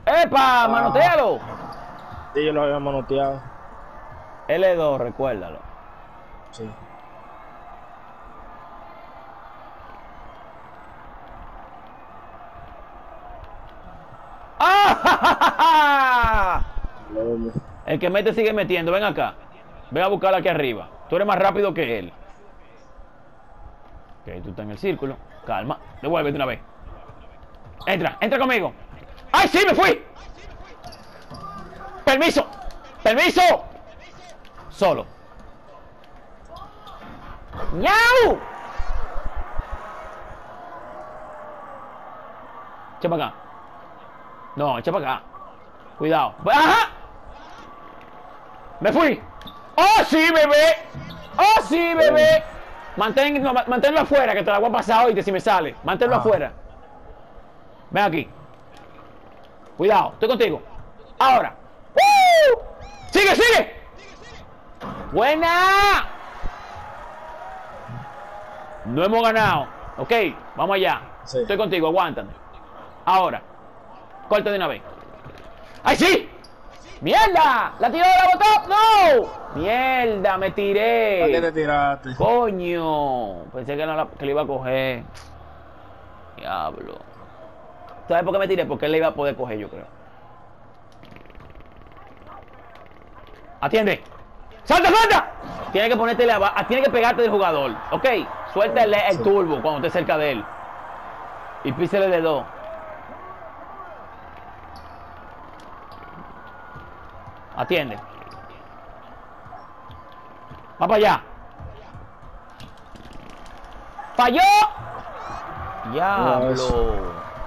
¡Epa! ¡Manotéalo! Sí, yo lo había manoteado. L2, recuérdalo. Sí. ¡Ah! Lomo. El que mete sigue metiendo. Ven acá. Ven a buscarla aquí arriba. Tú eres más rápido que él. Ok, tú estás en el círculo. Calma. Devuélvete una vez. Entra, entra conmigo. ¡Ay, sí, me fui! ¡Permiso! ¡Permiso! Solo. ¡Ñau! Echa para acá. No, echa para acá. Cuidado. ¡Ajá! ¡Me fui! ¡Oh, sí, bebé! ¡Oh, sí, bebé! Manténlo afuera, que te la voy a pasar hoy si me sale. Manténlo afuera. Ven aquí. Cuidado, estoy contigo. Ahora. ¡Woo! ¡Sigue, sigue! ¡Buena! No hemos ganado. Ok, vamos allá. Sí. Estoy contigo, aguántame. Ahora. Corta de una vez. ¡Ay, sí! ¡Mierda! ¡La tiró, la botó! ¡No! ¡Mierda! Me tiré. ¿Para qué te tiraste? ¡Coño! Pensé que, que le iba a coger. Diablo. ¿Sabes por qué me tiré? Porque él le iba a poder coger, yo creo. ¡Atiende! ¡Salta, salta! Tiene que ponerte tiene que pegarte del jugador. ¿Ok? Suéltale el turbo cuando esté cerca de él. Y písele de dos. Atiende. Va para allá. ¡Falló! ¡Diablo!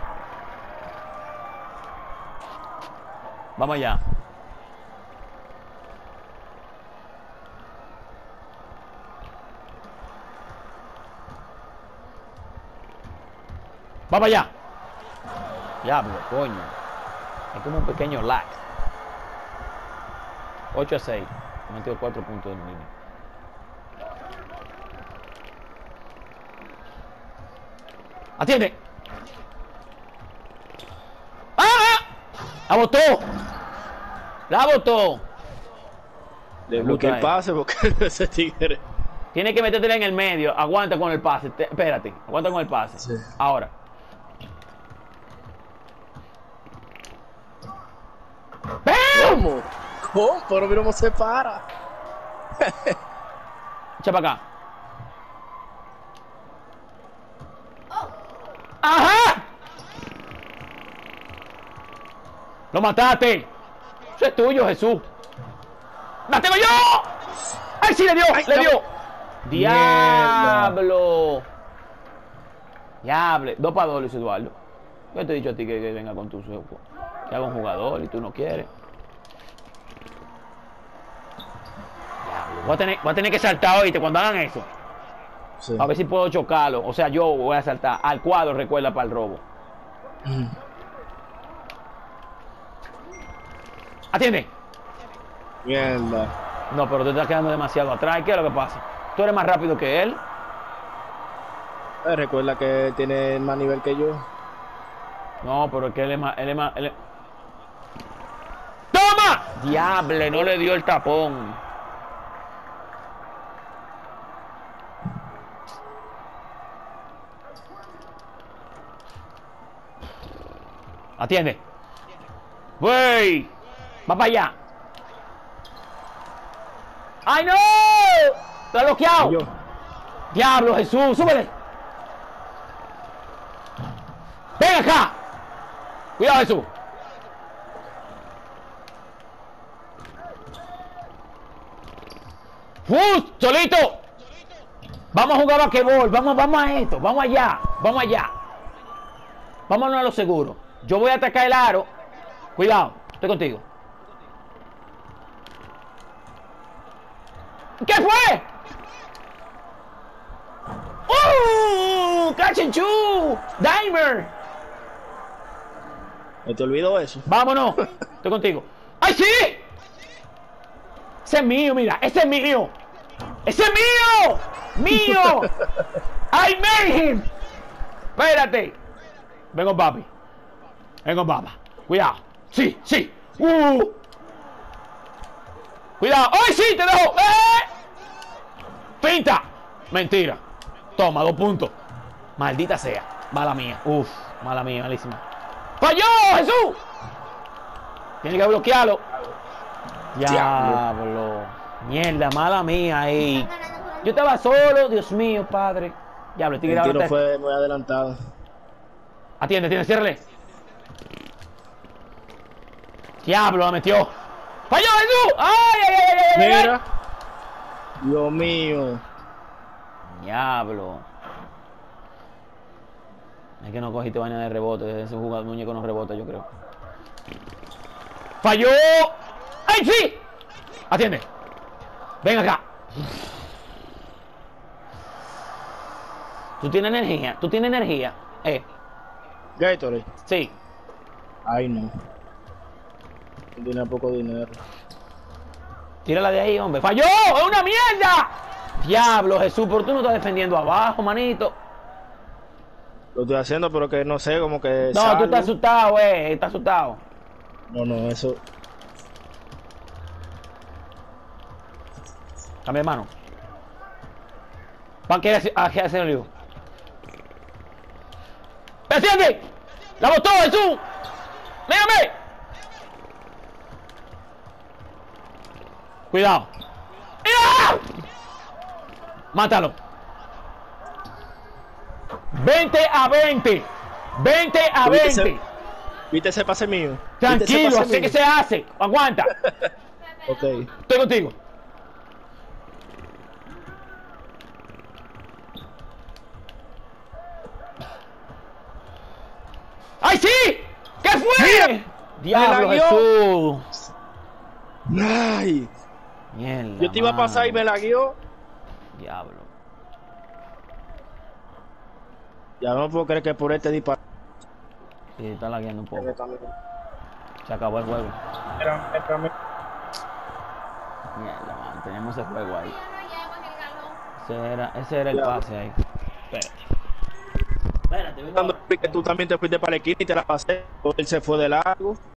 Vamos allá. Va para allá. Diablo, coño. Es como un pequeño lag. 8-6. Metió 4 puntos en línea. ¡Atiende! ¡Ah! ¡La botó! ¡La botó! Le bloqueé el pase porque ese tigre. Tiene que metértela en el medio. Aguanta con el pase. Espérate. Aguanta con el pase. Sí. Ahora. ¿Cómo? ¿Cómo? Pero mira cómo se para. Echa para acá. ¡Ajá! ¡Lo mataste! Eso es tuyo, Jesús. ¡La tengo yo! ¡Ay, sí, le dio! Ay, ¡Le no. dio! ¡Diablo! Diablo. 2 para 2, Luis Eduardo. Yo te he dicho a ti que venga con tu juego. Que haga un jugador y tú no quieres. Diablo. Voy a tener que saltar ahorita cuando hagan eso. Sí. A ver si puedo chocarlo. O sea, yo voy a saltar al cuadro, recuerda, para el robo. Atiende. Mierda. No, pero te estás quedando demasiado atrás. ¿Qué es lo que pasa? Tú eres más rápido que él. Recuerda que tiene más nivel que yo. No, pero es que él es más... ¡Toma! Diable, no le dio el tapón. Atiende. ¡Wey! Va para allá. ¡Ay, no! ¡Está bloqueado! Yo. ¡Diablo, Jesús! ¡Súbele! ¡Ven acá! ¡Cuidado, Jesús! ¡Solito! Vamos a jugar basquetbol. Vamos a esto. Vamos allá. Vamos allá. Vámonos a lo seguro. Yo voy a atacar el aro. Cuidado. Estoy contigo. ¿Qué fue? ¡Catch and shoot! ¡Dimer! ¿Me te olvidó eso? Vámonos. Estoy contigo. ¡Ay, sí! Ese es mío, mira. Ese es mío. ¡Ese es mío! ¡Mío! ¡I made him! Espérate. Vengo, papi. Vengo, papá. Cuidado. Sí, sí. Cuidado. ¡Ay, sí! ¡Te dejo! ¡Pinta! Mentira. Toma, 2 puntos. Maldita sea. Mala mía. Uf, mala mía, malísima. ¡Falló, Jesús! Tiene que bloquearlo. Diablo. Mierda, mala mía ahí. Yo estaba solo, Dios mío, padre. Diablo, el tigre El tiro ahora fue muy adelantado. Atiende, ciérrale. Diablo, la metió. ¡Falló, Jesús! ¡Ay! Mira. Dios mío. Diablo. Es que no cogiste vaina de rebote. Ese jugador muñeco no rebota, yo creo. ¡Falló! ¡Ay, sí! Atiende. Ven acá. Tú tienes energía. Tú tienes energía. Gatorade. Sí. Ay, no. Tiene poco dinero. Tírala de ahí, hombre. ¡Falló! ¡Es una mierda! Diablo, Jesús, ¿por qué tú no estás defendiendo abajo, manito? Lo estoy haciendo, pero que no sé, como que. No, salgo. tú estás asustado, estás asustado. No, eso. Cambia de mano. ¿Para qué hacer el lío? ¡Desciende! ¡La botó, Jesús! ¡Mírame! Cuidado. ¡Mira! Mátalo. 20-20. 20-20. ¿Viste ese pase mío? Tranquilo, así que se hace. Aguanta. Ok. Estoy contigo. ¡Ay, sí! ¿Qué fue? ¡Mira! Diablo, ¡Me la Jesús. Ay. Mierda, Yo te iba a pasar y me la guió. Diablo. Ya no puedo creer que por este disparo. Sí, está lagueando un poco. Se acabó el juego. Mierda, man. Tenemos el juego ahí. Ese era el pase ahí. Espérate, Que tú también te fuiste para la esquina y te la pasé. Él se fue de largo.